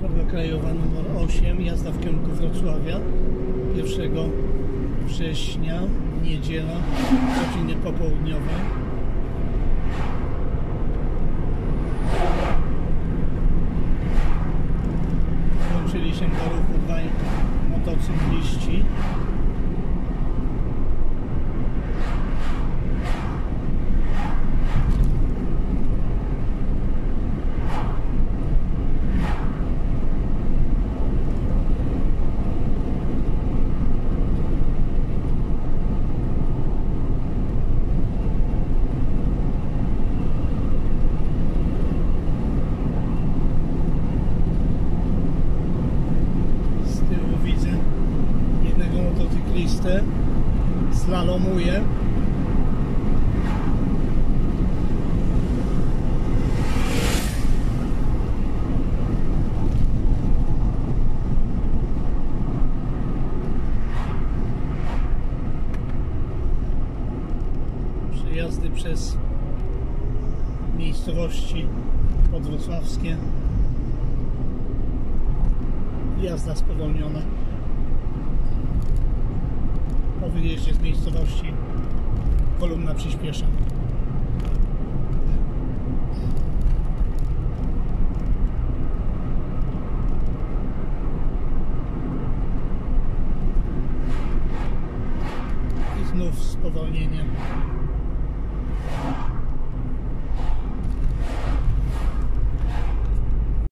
Droga krajowa nr 8, jazda w kierunku Wrocławia 1 września, niedziela, godziny popołudniowe. Włączyli się do ruchu dwaj motocykliści. Motocyklistę slalomuje. Przejazdy przez miejscowości podwrocławskie. Jazda spowolniona. Po wyjeździe z miejscowości kolumna przyspiesza. I znów spowolnienie.